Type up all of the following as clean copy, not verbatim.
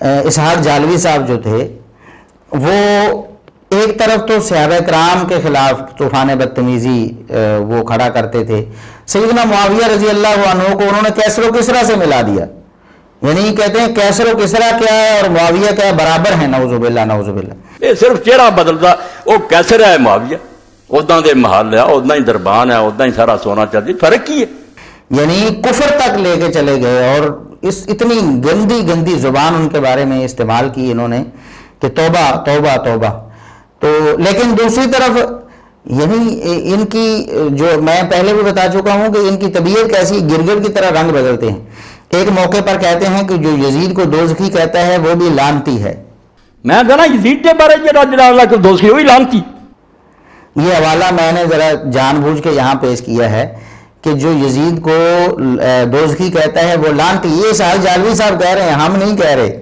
اسحاق جالوی صاحب جو تھے وہ ایک طرف تو صحابہ کرام کے خلاف طوفان بدتمیزی وہ کھڑا کرتے تھے، سیدنا معاویہ رضی اللہ عنہ کو انہوں نے کیسر و کسریٰ سے ملا دیا، یعنی کہتے ہیں کیسر و کسریٰ کیا ہے اور معاویہ کیا ہے، برابر ہیں، نعوذ باللہ نعوذ باللہ۔ یہ صرف چہرہ بدلتا، وہ کیسر ہے معاویہ، اداں دے محل ہے، اداں ہی دربان ہے، اداں ہی سارا سونا چاندی، فرق کی ہے؟ یعنی کفر تک لے کے چلے گئے، اور اس اتنی گندی گندی زبان ان کے بارے میں استعمال کی انہوں نے کہ توبہ توبہ توبہ۔ تو لیکن دوسری طرف یعنی ان کی جو میں پہلے بھی بتا چکا ہوں کہ ان کی طبیعت کیسی گرگٹ کی طرح رنگ بدلتے ہیں۔ ایک موقع پر کہتے ہیں کہ جو یزید کو دوزخی کہتا ہے وہ بھی لعنتی ہے۔ میں کہنا یزید کے بارے میں اللہ کو دوزخی ہوئی لعنتی۔ یہ حوالہ میں نے ذرا جان بوجھ کے یہاں پیش کیا ہے کہ جو یزید کو دوزخی کہتا ہے وہ لعنتی، یہ اسحاق جالوی صاحب کہہ رہے ہیں، ہم نہیں کہہ رہے۔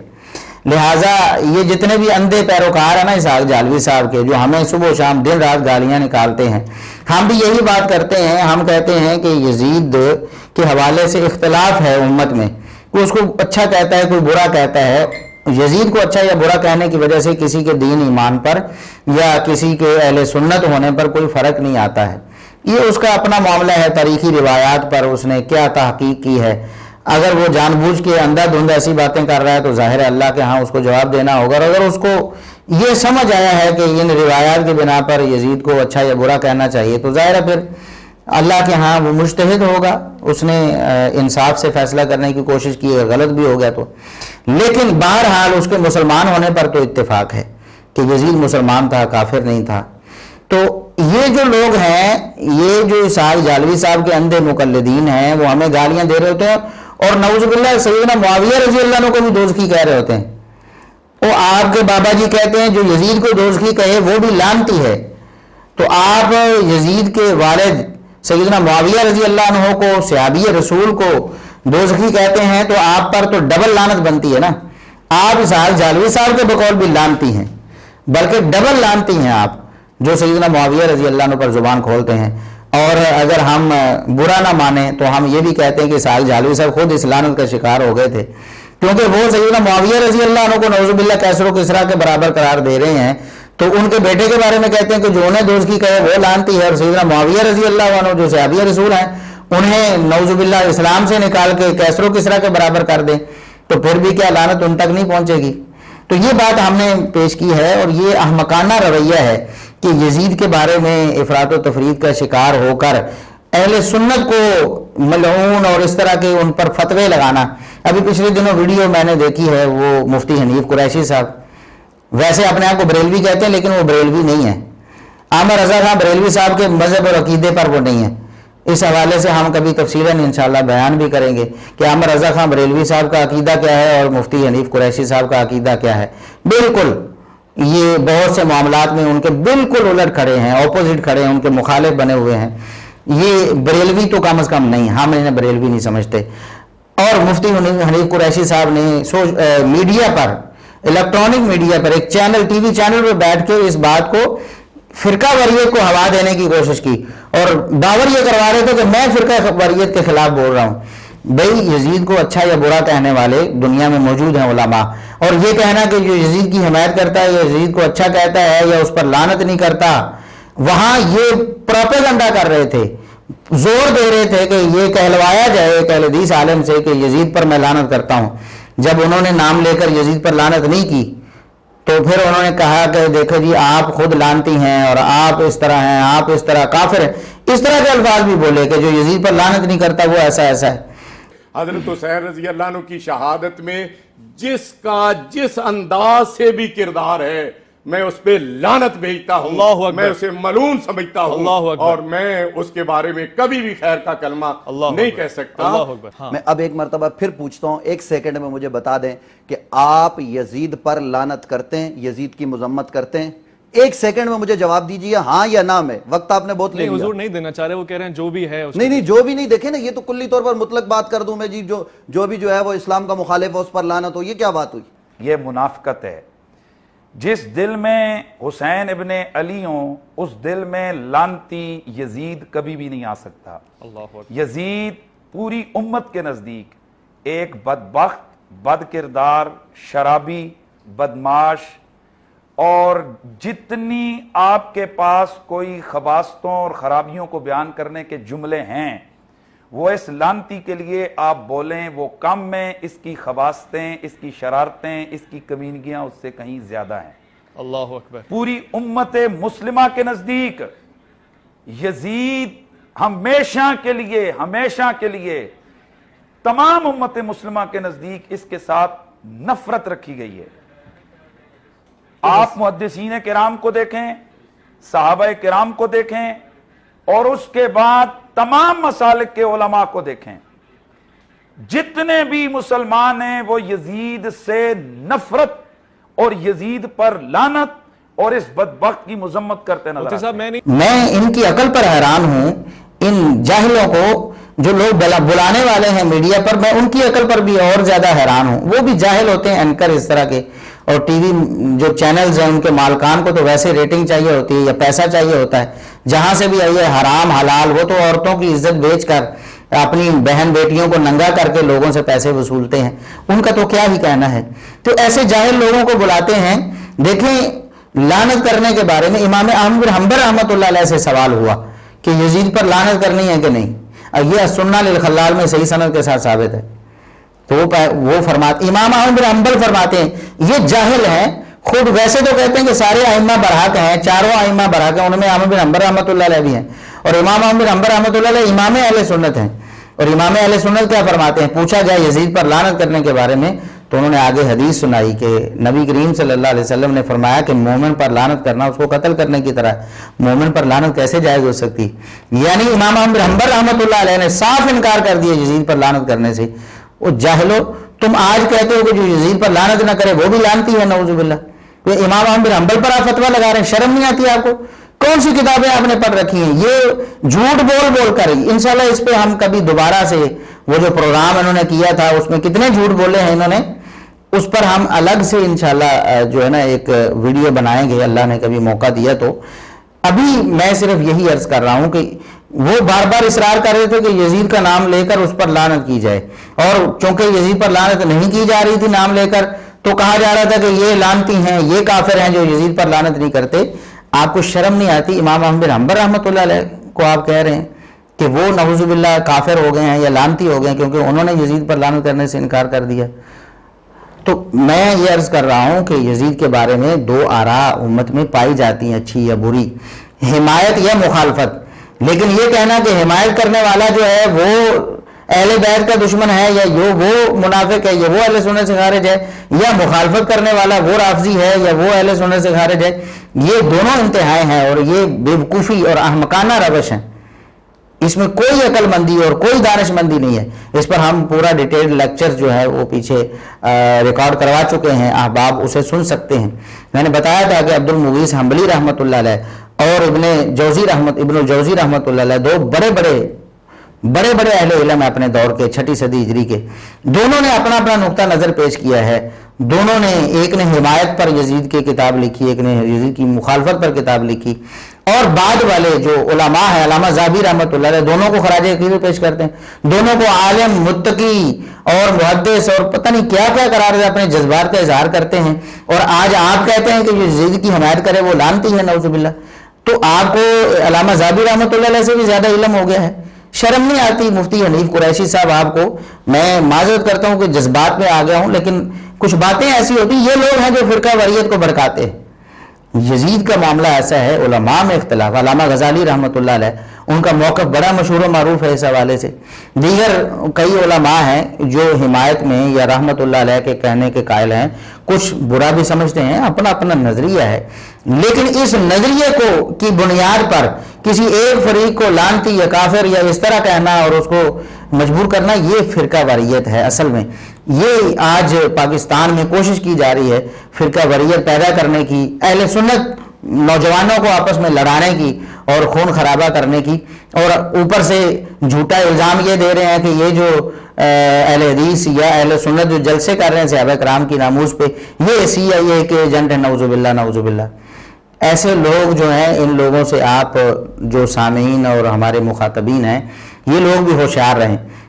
لہٰذا یہ جتنے بھی اندھے پیروکار ہیں نا اسحاق جالوی صاحب کے، جو ہمیں صبح و شام دن رات گالیاں نکالتے ہیں، ہم بھی یہی بات کرتے ہیں۔ ہم کہتے ہیں کہ یزید کے حوالے سے اختلاف ہے امت میں، کوئی اس کو اچھا کہتا ہے، کوئی برا کہتا ہے۔ یزید کو اچھا یا برا کہنے کی وجہ سے کسی کے دین ایمان پر یا کسی کے اہل سنت ہونے پر کوئی فرق نہیں آتا ہے، یہ اس کا اپنا معاملہ ہے۔ تاریخی روایات پر اس نے کیا تحقیق کی ہے، اگر وہ جان بوجھ کے اندھا دھند ایسی باتیں کر رہا ہے تو ظاہر ہے اللہ کے ہاں اس کو جواب دینا ہوگا، اور اگر اس کو یہ سمجھ آیا ہے کہ ان روایات کی بنا پر یزید کو اچھا یا برا کہنا چاہیے تو ظاہر ہے پھر اللہ کے ہاں وہ مجتہد ہوگا، اس نے انصاف سے فیصلہ کرنے کی کوشش کی ہے، غلط بھی ہو گیا تو۔ لیکن بہرحال اس کے مسلمان ہونے پر تو اتفاق ہے کہ یزید مسلمان تھا، کافر نہیں تھا۔ تو یہ جو لوگ ہیں، یہ جو اسحاق جالوی صاحب کے اندھے مقلدین ہیں، وہ ہمیں گالیاں دے رہے ہوتے ہیں اور نعوذ باللہ سیدنا معاویہ رضی اللہ عنہ کو بھی دوزخی کہہ رہے ہوتے ہیں۔ وہ آپ کے بابا جی کہتے ہیں جو یزید کو دوزخی کہے وہ بھی لعنتی ہے، تو آپ یزید کے والد سیدنا معاویہ رضی اللہ عنہ کو، صحابی رسول کو دوزخی کہتے ہیں، تو آپ پر تو ڈبل لعنت بنتی ہے نا۔ آپ اسحاق جالوی صاحب کے بقول بھی لعنتی ہیں، بلکہ ڈبل لعنتی ہیں آپ، جو سیدنا معاویہ رضی اللہ عنہ پر زبان کھولتے ہیں۔ اور اگر ہم برا نہ مانیں تو ہم یہ بھی کہتے ہیں کہ اسحاق جالوی صاحب خود اس لعنت کا شکار ہو گئے تھے، کیونکہ وہ سیدنا معاویہ رضی اللہ عنہ کو نعوذ باللہ کیسر و کسریٰ کے برابر قرار دے رہے ہیں، تو ان کے بیٹے کے بارے میں کہتے ہیں کہ جو انہیں دوزخی کہے وہ لعنتی ہے، اور سیدنا معاویہ رضی اللہ عنہ جو صحابی رسول ہیں انہیں نعوذ باللہ اسلام سے نکال کے کیسر و کسریٰ کے برابر کر دیں، تو پھر بھی کیا لعنت ان تک نہیں پہنچے گی؟ تو یہ بات ہم نے پیش کی ہے، اور یہ احمقانہ رویہ ہے کہ یزید کے بارے میں افراط و تفرید کا شکار ہو کر اہل سنت کو ملعون اور اس طرح کے ان پر فتوے لگانا۔ ابھی پچھلے دنوں ویڈیو میں نے دیکھی ہے، وہ مفتی حنیف قریشی صاحب، ویسے اپنے آپ کو بریلوی کہتے ہیں لیکن وہ بریلوی نہیں ہیں، عامر رضا خان بریلوی صاحب کے مذہب اور عقیدے پر وہ نہیں ہیں۔ اس حوالے سے ہم کبھی تفصیلاً انشاءاللہ بیان بھی کریں گے کہ عامر رضا خان بریلوی صاحب کا عقیدہ کیا ہے اور مفتی حنیف قریشی صاحب کا عقیدہ کیا ہے۔ بالکل یہ بہت سے معاملات میں ان کے بالکل الٹ کھڑے ہیں، اپوزٹ کھڑے ہیں، ان کے مخالف بنے ہوئے ہیں۔ یہ بریلوی تو کم از کم نہیں، ہم انہیں بریلوی نہیں سمجھتے۔ اور مفتی حنیف قریشی صاحب نے میڈیا پر، الیکٹرانک میڈیا پر، ایک چینل، ٹی وی چینل پر بیٹھ کے اس بات کو فرقہ واریت کو ہوا دینے کی کوشش کی، اور دعویٰ یہ کروا رہے تھے کہ میں فرقہ واریت کے خلاف بول رہا ہوں۔ بھئی یزید کو اچھا یا برا کہنے والے دنیا میں موجود ہیں علماء، اور یہ کہنا کہ جو یزید کی حمایت کرتا ہے یا یزید کو اچھا کہتا ہے یا اس پر لعنت نہیں کرتا، وہاں یہ پروپیگنڈا کر رہے تھے، زور دے رہے تھے کہ یہ کہلوایا جائے ایک اہل حدیث عالم سے کہ یزید پر میں لعنت کرتا ہوں۔ جب انہوں نے نام لے کر یزید پر لعنت نہیں کی تو پھر انہوں نے کہا کہ دیکھو جی آپ خود لعنتی ہیں اور آپ اس طرح ہیں، آپ اس طرح کافر ہیں، اس طرح کے الفاظ بھی بولے کہ جو یزید پر لعنت نہیں کرتا وہ ایسا ایسا ہے۔ حضرت حسین رضی اللہ عنہ کی شہادت میں جس کا جس انداز سے بھی کردار ہے، میں اس پہ لعنت بھیجتا ہوں، میں اسے ملعون سمجھتا ہوں، اور میں اس کے بارے میں کبھی بھی خیر کا کلمہ نہیں کہہ سکتا۔ میں اب ایک مرتبہ پھر پوچھتا ہوں، ایک سیکنڈ میں مجھے بتا دیں کہ آپ یزید پر لعنت کرتے ہیں، یزید کی مذمت کرتے ہیں؟ ایک سیکنڈ میں مجھے جواب دیجئے، ہاں یا نہ میں، وقت آپ نے بہت لے لیا۔ حضور نہیں دینا چاہ رہے، وہ کہہ رہے ہیں جو بھی ہے نہیں جو بھی نہیں، دیکھیں نا یہ تو کلی طور پر مطلق بات کر دوں میں جی، جو بھی جو ہے وہ اسلام کا مخالف ہے اس پر لعنت ہو، یہ کیا بات ہوئی؟ یہ منافقت ہے۔ جس دل میں حسین ابن علی ہوں اس دل میں لعنتی یزید کبھی بھی نہیں آ سکتا۔ یزید پوری امت کے نزدیک ایک بدبخت बद किरदार, शराबी, बदमाश और जितनी आपके पास कोई खबास्तों और खराबियों को बयान करने के जुमले हैं वो इस लानती के लिए आप बोलें वो कम में, इसकी खबास्तें, इसकी शरारतें, इसकी कमीनगियां उससे कहीं ज्यादा हैं। अल्लाहु अकबर। पूरी उम्मत मुस्लिमा के नजदीक यजीद हमेशा के लिए तमाम उम्मत मुस्लिमा के नजदीक इसके साथ नफरत रखी गई है। आप मुहद्दिसीन किराम को देखें, सहाबा किराम को देखें और उसके बाद तमाम मसालिक के उलमा को देखें, जितने भी मुसलमान हैं वो यजीद से नफरत और यजीद पर लानत और इस बदबख्त की मजम्मत करते नजर आते हैं। मैं इनकी अकल पर हैरान हूं, इन जाहिलों को जो लोग बुलाने वाले हैं मीडिया पर, मैं उनकी अकल पर भी और ज्यादा हैरान हूं। वो भी जाहिल होते हैं एंकर इस तरह के, और टीवी जो चैनल्स हैं उनके मालकान को तो वैसे रेटिंग चाहिए होती है या पैसा चाहिए होता है, जहां से भी आइए हराम हलाल, वो तो औरतों की इज्जत बेचकर अपनी बहन बेटियों को नंगा करके लोगों से पैसे वसूलते हैं, उनका तो क्या ही कहना है। तो ऐसे जाहिल लोगों को बुलाते हैं। देखें, लानत करने के बारे में इमाम अहमद बिन हंबल रहमतुल्लाह अलैह से सवाल हुआ कि यजीद पर लानत करनी है कि नहीं, और ये सुन्ना लिल खल्लाल में सही सनद के साथ साबित है। तो वो फरमाते, इमाम अहमद बिन हंबल फरमाते हैं ये जाहिल हैं खुद। वैसे तो कहते हैं कि सारे आइम्मा बरहक हैं, चारों आइम्मा बरहक हैं, उनमें अहमद बिन हंबल रहमतुल्लाह अलैह भी हैं, और इमाम अहमद बिन हंबल रहमतुल्लाह अलैह इमाम अहले सुन्नत हैं। और इमाम अहले सुन्नत क्या फरमाते हैं, पूछा गया यजीद पर लानत करने के बारे में, तो उन्होंने आगे हदीस सुनाई कि नबी करीम सल्लल्लाहु अलैहि वसल्लम ने फरमाया कि मोमिन पर लानत करना उसको कत्ल करने की तरह, मोमिन पर लानत कैसे जायज हो सकती। यानी इमाम अहमद बिन हंबल रहमतुल्लाह अलैह ने साफ इनकार कर दिया यजीद पर लानत करने से। वो जाहिलो, तुम आज कहते हो कि जो यजीद पर लानत ना करे वो भी लानती है, नऊजुबिल्लाह। तो इमाम अहमद बिन हंबल पर आप फतवा लगा रहे हैं, शर्म नहीं आती आपको? कौन सी किताबें आपने पढ़ रखी हैं? ये झूठ बोल बोल कर, इंशाल्लाह इस पे हम कभी दोबारा से, वो जो प्रोग्राम इन्होंने किया था उसमें कितने झूठ बोले हैं इन्होंने, उस पर हम अलग से इंशाल्लाह जो है ना एक वीडियो बनाएंगे, अल्लाह ने कभी मौका दिया तो। अभी मैं सिर्फ यही अर्ज कर रहा हूं कि वो बार बार इसरार कर रहे थे कि यजीद का नाम लेकर उस पर लानत की जाए, और चूंकि यजीद पर लानत नहीं की जा रही थी नाम लेकर, तो कहा जा रहा था कि ये लानती हैं, ये काफिर हैं जो यजीद पर लानत नहीं करते। आपको शर्म नहीं आती? इमाम अहमद बिन हंबल रहमतुल्लाह अलैह को आप कह रहे हैं कि वो नऊजुबिल्लाह काफिर हो गए हैं या लानती हो गए हैं क्योंकि उन्होंने यजीद पर लानत करने से इनकार कर दिया। तो मैं ये अर्ज कर रहा हूं कि यजीद के बारे में दो आरा उम्मत में पाई जाती हैं, अच्छी या बुरी, हिमायत या मुखालफत। लेकिन ये कहना कि हिमायत करने वाला जो है वो अहले बैत का दुश्मन है, या वो मुनाफिक है, या वो अहले सुन्नत से खारिज है, या मुखालफत करने वाला वो राफजी है या वो अहले सुन्नत से खारिज है, ये दोनों इंतहाएं हैं और ये बेवकूफ़ी और अहमकाना रवश है। इसमें कोई अक्लमंदी और कोई दानिशमंदी नहीं है। इस पर हम पूरा डिटेल्ड लेक्चर जो है वो पीछे रिकॉर्ड करवा चुके हैं, अहबाब उसे सुन सकते हैं। मैंने बताया था कि अब्दुल मुगीस हंबली रहमतुल्लाह अलैह और इब्नुल जौज़ी रहमतुल्लाह अलैह दो बड़े बड़े अहले इल्म अपने दौर के, 6ठी सदी हिजरी के, दोनों ने अपना अपना नुक्ता नज़र पेश किया है। दोनों ने, एक ने हिमायत पर यजीद की किताब लिखी, एक ने यजीद की मुखालफत पर किताब लिखी, और बाद वाले जो उलमा है, अल्लामा ज़ाबी रहमतुल्लाह अलैह, दोनों को खराज अक़ीदत पेश करते हैं। दोनों को आलिम, मुत्तकी और मुहद्दिस और पता नहीं क्या क्या करार दे, अपने जज्बात का इजहार करते हैं। और आज आप कहते हैं कि यजीद की हिमायत करे वो लानती है, नऊजुबिल्लाह। तो आपको अल्लामा ज़ाबी रहमतुल्लाह अलैह से भी ज्यादा इल्म हो गया है। शर्म नहीं आती? मुफ्ती हनीफ कुरैशी साहब, आपको मैं माजरत करता हूं कि जज्बात में आ गया हूं, लेकिन कुछ बातें ऐसी होती, ये लोग हैं जो फिरका वरीयत को भड़काते हैं। यजीद का मामला ऐसा है, उलमा में इख्तिलाफ, अल्लामा गजाली रहमतुल्लाह अलैह, उनका मौक़िफ़ बड़ा मशहूर और मारूफ है इस हवाले से। दीगर कई उलमा हैं जो हिमायत में या रहमतुल्लाह अलैह के कहने के कायल हैं, कुछ बुरा भी समझते हैं, अपना अपना नजरिया है। लेकिन इस नजरिए को की बुनियाद पर किसी एक फरीक को लानती या काफिर या इस तरह कहना और उसको मजबूर करना, ये फिरका वरीयत है। असल में ये आज पाकिस्तान में कोशिश की जा रही है फिरका वरीयत पैदा करने की, अहले सुन्नत नौजवानों को आपस में लड़ाने की और खून खराबा करने की, और ऊपर से झूठा इल्ज़ाम ये दे रहे हैं कि ये जो अहले हदीस या अहले सुन्नत जो जलसे कर रहे हैं सहाबा किराम की नामूस पे, ये CIA के एजेंट है, नऊजुबिल्लाह। ऐसे लोग जो हैं, इन लोगों से आप जो सामीन और हमारे मुखातबीन हैं, ये लोग भी होशियार रहें।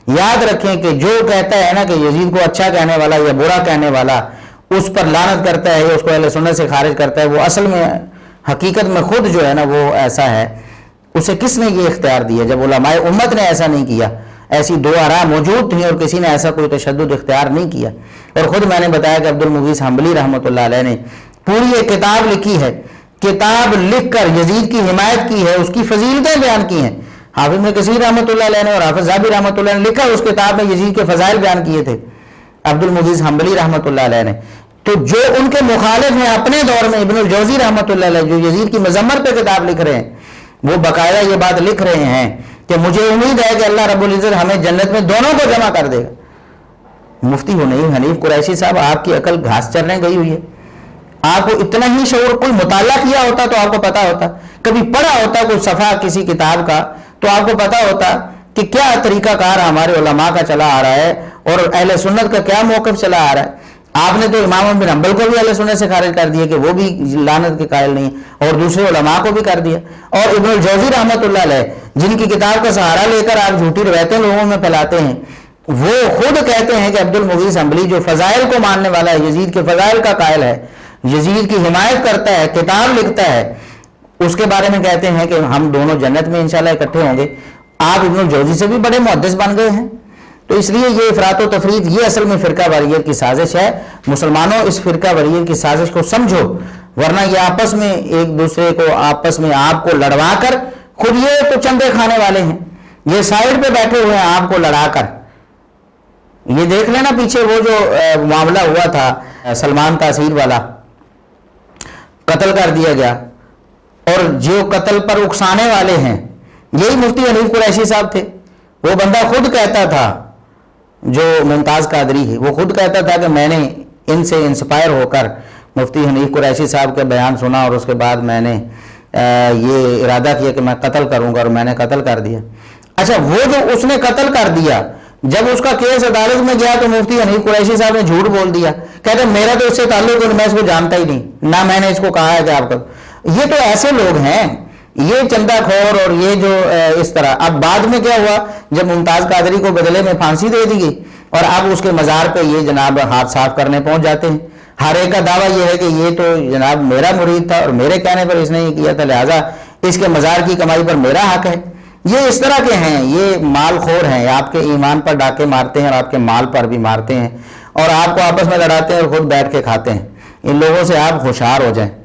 یاد رکھیں کہ جو کہتا ہے نا کہ یزید کو اچھا کہنے والا یا برا کہنے والا اس پر لعنت کرتا ہے یا اس کو اہل سنت سے خارج کرتا ہے، وہ اصل میں حقیقت میں خود جو ہے نا وہ ایسا ہے۔ اسے کس نے یہ اختیار دیا جب علماء امت نے ایسا نہیں کیا؟ ایسی دو آراء موجود تھیں اور کسی نے ایسا کوئی تشدد اختیار نہیں کیا۔ اور خود میں نے بتایا کہ عبد المغیث حنبلی رحمۃ اللہ علیہ نے پوری ایک کتاب لکھی ہے، کتاب لکھ کر یزید کی حمایت کی ہے، اس کی فضیلتیں بیان کی ہیں۔ حافظ ابن کثیر رحمۃ اللہ علیہ نے اور حافظ ذہبی رحمۃ اللہ نے لکھا، اس کتاب میں یزید کے فضائل بیان کیے تھے عبد المغیث حنبلی رحمۃ اللہ علیہ نے۔ تو جو ان کے مخالف ہیں اپنے دور میں، ابن الجوزی رحمۃ اللہ علیہ جو یزید کی مذمت پہ کتاب لکھ رہے ہیں، وہ باقاعدہ یہ بات لکھ رہے ہیں کہ مجھے امید ہے کہ اللہ رب العزت ہمیں جنت میں دونوں کو جمع کر دے گا۔ مفتی حنیف حنیف قریشی صاحب، آپ کی عقل گھاس چرنے گئی ہوئی ہے۔ آپ کو اتنا ہی شعور، کوئی مطالعہ کیا ہوتا تو آپ کو پتا ہوتا، کبھی پڑھا ہوتا کوئی صفحہ کسی کتاب کا تو آپ کو پتا ہوتا کہ کیا طریقہ کار ہمارے علماء کا چلا آ رہا ہے اور اہل سنت کا کیا موقف چلا آ رہا ہے۔ آپ نے تو امام بن حنبل کو بھی اہل سنت سے خارج کر دیا کہ وہ بھی لعنت کے قائل نہیں، اور دوسرے علماء کو بھی کر دیا۔ اور ابن الجوزی رحمۃ اللہ علیہ جن کی کتاب کا سہارا لے کر آپ جھوٹی روایتیں لوگوں میں پھیلاتے ہیں، وہ خود کہتے ہیں کہ عبد المغیث حنبلی جو فضائل کو ماننے والا ہے، یزید کے فضائل کا قائل ہے، یزید کی حمایت کرتا ہے، کتاب لکھتا ہے، اس کے بارے میں کہتے ہیں کہ ہم دونوں جنت میں انشاءاللہ اکٹھے ہوں گے۔ آپ ابن الجوزی سے بھی بڑے محدث بن گئے ہیں۔ تو اس لیے یہ افراط و تفریط، یہ اصل میں فرقہ واریت کی سازش ہے۔ مسلمانوں اس فرقہ واریت کی سازش کو سمجھو، ورنہ یہ آپس میں ایک دوسرے کو آپس میں آپ کو لڑوا کر، خود یہ تو چندے کھانے والے ہیں، یہ سائڈ پہ بیٹھے ہوئے ہیں آپ کو لڑا کر۔ یہ دیکھ لینا پیچھے وہ جو معاملہ ہوا تھا سلمان تاثیر والا، قتل کر دیا گیا، اور جو قتل پر اکسانے والے ہیں یہی مفتی حنیف قریشی صاحب تھے۔ وہ بندہ خود کہتا تھا، جو ممتاز قادری ہے، وہ خود کہتا تھا کہ میں نے ان سے انسپائر ہو کر مفتی حنیف قریشی صاحب کے بیان سنا اور اس کے بعد میں نے یہ ارادہ کیا کہ میں قتل کروں گا، اور میں نے قتل کر دیا۔ اچھا، وہ جو اس نے قتل کر دیا، جب اس کا کیس عدالت میں گیا تو مفتی حنیف قریشی صاحب نے جھوٹ بول دیا، کہتے میرا تو اس سے تعلق نہیں، میں اس کو جانتا ہی نہیں، نہ میں نے اس کو کہا ہے کہ آپ کا۔ یہ تو ایسے لوگ ہیں، یہ چندہ خور اور یہ جو اس طرح۔ اب بعد میں کیا ہوا، جب ممتاز قادری کو بدلے میں پھانسی دے دی گئی اور اب اس کے مزار پہ یہ جناب ہاتھ صاف کرنے پہنچ جاتے ہیں۔ ہر ایک کا دعویٰ یہ ہے کہ یہ تو جناب میرا مرید تھا اور میرے کہنے پر اس نے یہ کیا تھا، لہٰذا اس کے مزار کی کمائی پر میرا حق ہے۔ یہ اس طرح کے ہیں، یہ مال خور ہیں، آپ کے ایمان پر ڈاکے مارتے ہیں اور آپ کے مال پر بھی مارتے ہیں، اور آپ کو آپس میں لڑاتے ہیں اور خود بیٹھ کے کھاتے ہیں۔ ان لوگوں سے آپ ہوشیار ہو جائیں۔